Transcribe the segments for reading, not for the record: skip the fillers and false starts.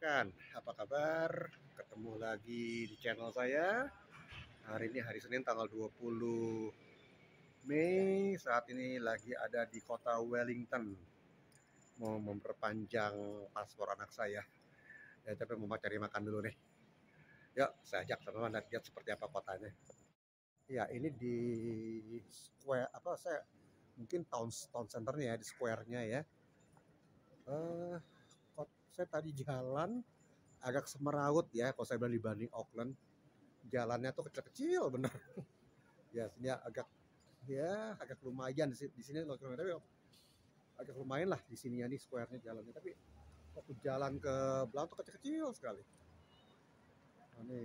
rekan-rekan, apa kabar? Ketemu lagi di channel saya. Hari ini hari Senin tanggal 20 Mei. Saat ini lagi ada di kota Wellington. Mau memperpanjang paspor anak saya. Ya, tapi mau cari makan dulu nih. Yuk, saya ajak teman-teman lihat seperti apa kotanya. Ya, ini di square saya mungkin town centernya ya, di square-nya ya. Saya tadi jalan agak semeraut ya kalau saya bilang dibanding Auckland. Jalannya tuh kecil-kecil bener. Ya sini agak lumayan di sini tapi agak lumayan lah di sini ya nih square-nya jalannya, tapi waktu jalan ke belakang tuh kecil-kecil sekali. Ini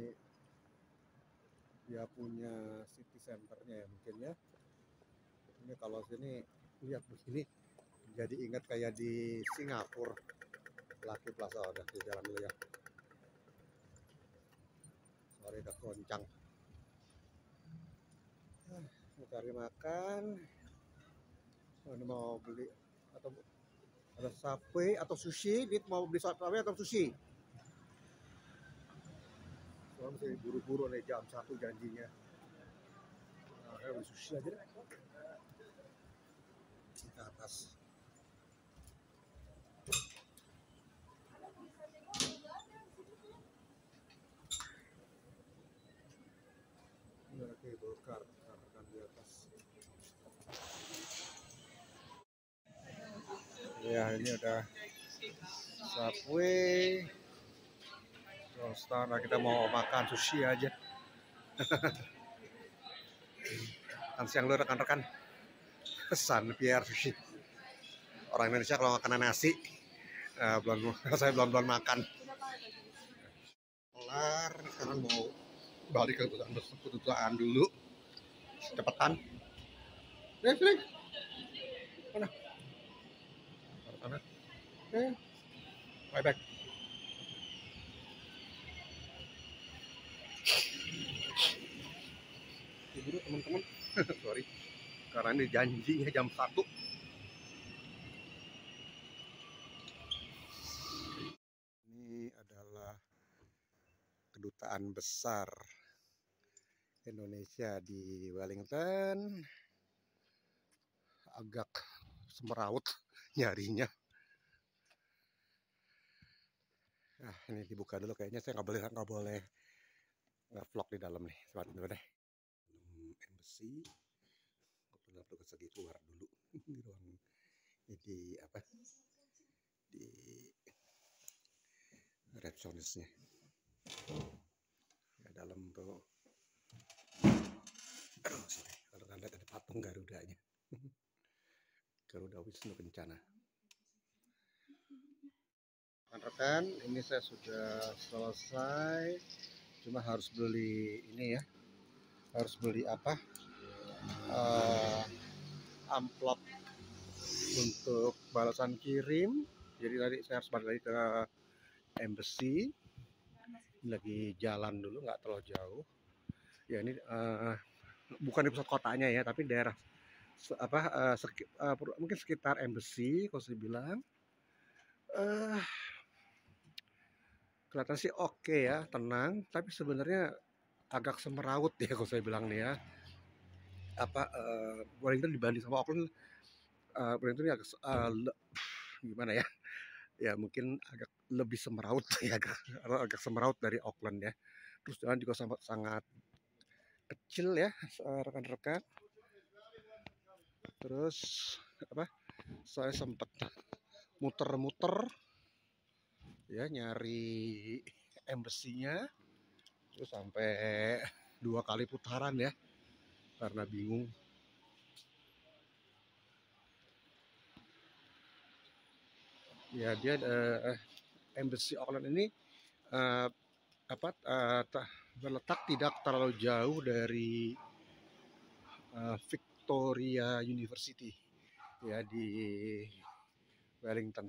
dia punya city center-nya ya mungkin ya. Ini kalau sini lihat begini jadi ingat kayak di Singapura. Lucky Plaza udah di jalan dulu ya. Sorry udah goncang. Mau cari makan. Ini mau beli atau ada Subway atau sushi. Dit mau beli Subway atau sushi? Soalnya masih buru-buru nih, jam 1 janjinya. Nah, saya beli sushi aja deh. Ke atas. Ini lagi bongkar karena di atas. Ya ini ada Subway. Terus nah, kita mau makan sushi aja. Makan siang lu rekan-rekan. Pesan biar sushi. Orang Indonesia kalau makan nasi, saya belum makan. Kelar, sekarang mau balik ke kedutaan dulu. Cepetan. Sini. Mana? Mana? Bye back. Buru teman-teman. Sorry. Karena ini janjinya jam 1. Ini adalah kedutaan besar Indonesia di Wellington. Agak semeraut nyarinya. Nah, ini dibuka dulu kayaknya saya nggak boleh nge-vlog di dalam nih. Sebentar dulu deh. Embassy. Benar tugas lagi keluar dulu di ruang di apa? Di resepsionisnya. Ya, dalam tuh. Sorry, kalau kalian lihat ada patung Garudanya. Garuda Wisnu Kencana. Rekan-rekan, ini saya sudah selesai. Cuma harus beli ini ya. Harus beli apa? Amplop untuk balasan kirim. Jadi tadi saya harus balik lagi ke embassy. Ini lagi jalan dulu, nggak terlalu jauh. Ya ini bukan di pusat kotanya ya, tapi daerah mungkin sekitar embassy kalau saya bilang. Kelihatan sih oke ya, tenang, tapi sebenarnya agak semeraut ya kalau saya bilang nih ya. Wellington dibanding sama Auckland, Wellington ini agak gimana ya? Ya mungkin agak lebih semeraut ya, agak semeraut dari Auckland ya. Terus jalan juga sangat kecil ya, rekan-rekan. Terus saya sempat muter-muter ya nyari embassy-nya, terus sampai 2 kali putaran ya karena bingung. Ya dia embassy Auckland ini berletak tidak terlalu jauh dari Victoria University ya di Wellington.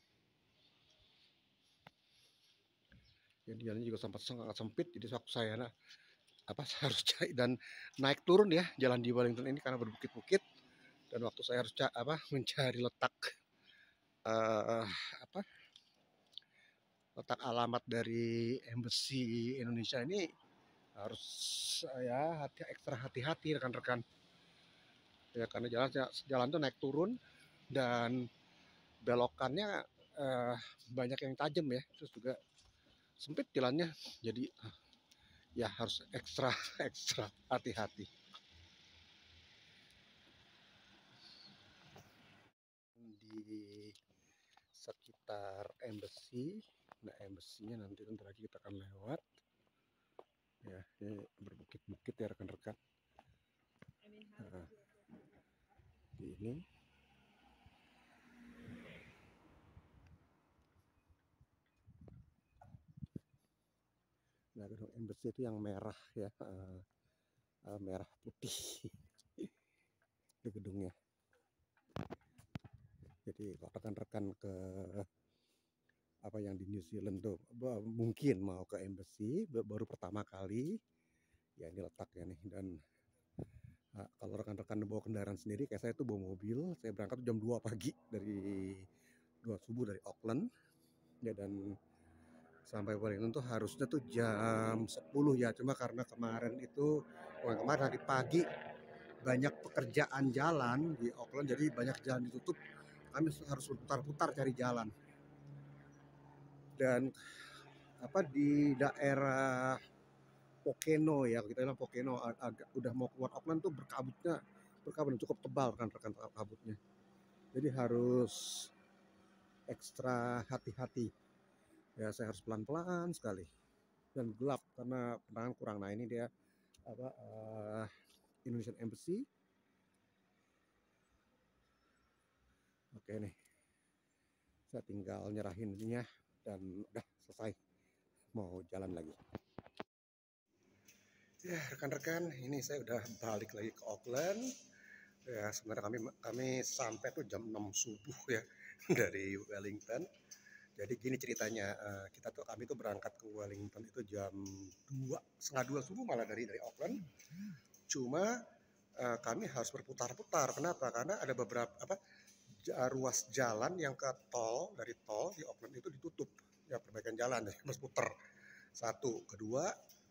Jadi jalannya juga sangat sempit, jadi waktu saya harus cari dan naik turun ya jalan di Wellington ini karena berbukit-bukit, dan waktu saya harus mencari letak letak alamat dari Embassy Indonesia ini harus ya ekstra hati-hati rekan-rekan. Ya karena jalan tuh naik turun dan belokannya banyak yang tajam ya, terus juga sempit jalannya. Jadi ya harus ekstra ekstra hati-hati. Di sekitar Embassy, nah Embassy-nya nanti bentar lagi kita akan lewat. Ya, ini berbukit-bukit ya rekan-rekan. Nah, ini nah gedung Embassy itu yang merah ya, merah putih di gedungnya. Jadi kalau rekan-rekan ke apa yang di New Zealand tuh mungkin mau ke Embassy baru pertama kali, ya ini letaknya nih. Dan kalau rekan-rekan bawa kendaraan sendiri, kayak saya tuh bawa mobil, saya berangkat jam 2 pagi dari 2 subuh dari Auckland ya, dan sampai Wellington tuh harusnya tuh jam 10 ya, cuma karena kemarin hari pagi banyak pekerjaan jalan di Auckland, jadi banyak jalan ditutup, kami harus putar-putar cari jalan. Dan di daerah Pokeno ya, kita bilang Pokeno, agak udah mau keluar Auckland tuh berkabut cukup tebal kan rekan kabutnya. Jadi harus ekstra hati-hati. Ya saya harus pelan-pelan sekali dan gelap karena penerangan kurang. Nah ini dia Indonesian Embassy. Oke nih, saya tinggal nyerahin ininya dan udah selesai, mau jalan lagi. Ya rekan-rekan, ini saya udah balik lagi ke Auckland. Ya sebenarnya kami sampai tuh jam 6 subuh ya dari Wellington. Jadi gini ceritanya, kami tuh berangkat ke Wellington itu jam setengah dua subuh malah dari Auckland. Cuma kami harus berputar-putar. Kenapa? Karena ada beberapa ruas jalan yang ke tol, dari tol di Auckland itu ditutup. Ya perbaikan jalan, ya harus putar. Satu, kedua,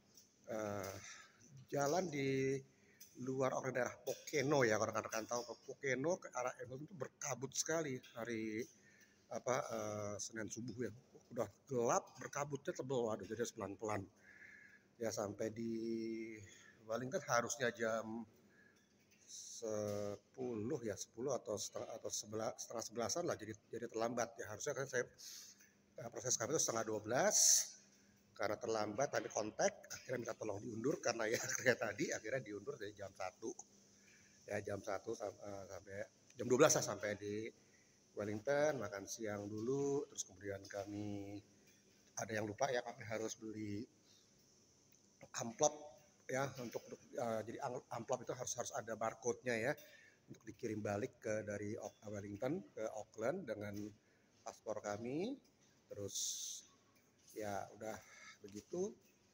jalan di luar Auckland daerah Pokeno ya, kalau rekan-rekan tahu Pokeno ke arah Hamilton itu berkabut sekali hari Senin subuh ya, udah gelap, berkabutnya tebel, waduh, jadi harus pelan-pelan ya. Sampai di Wellington harusnya jam 10 ya, 10 atau setengah 11-an lah, jadi terlambat ya. Harusnya kan proses kami itu setengah 12, karena terlambat kami kontak, akhirnya minta tolong diundur karena ya kayak tadi akhirnya diundur dari jam 1 ya, jam 1 sampai jam 12 lah sampai di Wellington, makan siang dulu. Terus kemudian kami ada yang lupa ya, kami harus beli amplop ya, jadi amplop itu harus ada barcode-nya ya, untuk dikirim balik dari Wellington ke Auckland dengan paspor kami. Terus ya udah begitu,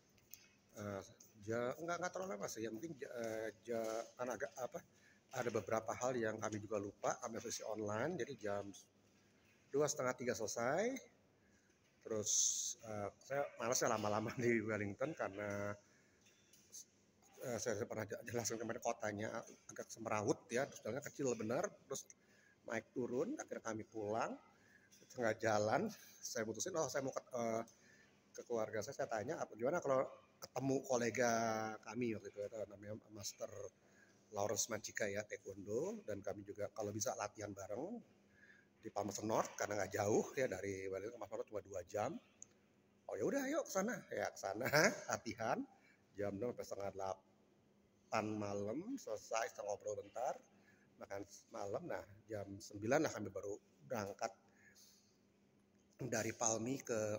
nggak terlalu lama sih ya, mungkin kan agak ada beberapa hal yang kami juga lupa, kami versi online, jadi jam 2:30 selesai. Terus saya malas ya lama-lama di Wellington karena saya pernah jelaskan kemarin, kotanya agak semrawut ya, terus jalannya kecil benar, terus naik turun, akhirnya kami pulang. Tengah jalan saya putusin, saya mau ke keluarga saya tanya gimana kalau ketemu kolega kami waktu itu, namanya Master Lawrence Machika ya, taekwondo, dan kami juga kalau bisa latihan bareng di Palmerston North karena nggak jauh ya dari Wellington ke Palmerston, cuma 2 jam. Oh ya udah ayo ke sana ya, ke sana latihan jam 6 sampai setengah 8 malam, selesai, kita ngobrol bentar, makan malam. Nah jam 9 lah kami baru berangkat dari Palmy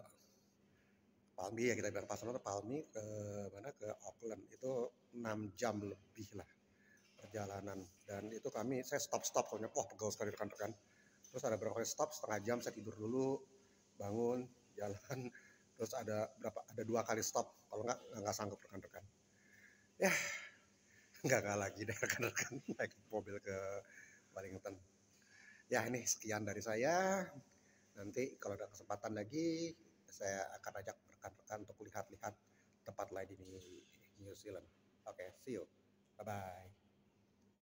ya, kita bilang Palmerston North, Palmy ke mana, ke Auckland, itu 6 jam lebih lah perjalanan. Dan itu saya stop soalnya wah pegel sekali rekan-rekan. Terus ada berapa kali stop, setengah jam saya tidur dulu, bangun jalan, terus ada 2 kali stop, kalau nggak sanggup rekan-rekan ya. nggak lagi deh rekan-rekan naik mobil ke Wellington ya. Ini sekian dari saya, nanti kalau ada kesempatan lagi saya akan ajak rekan-rekan untuk lihat-lihat tempat lain di New Zealand. Oke, see you. Bye bye.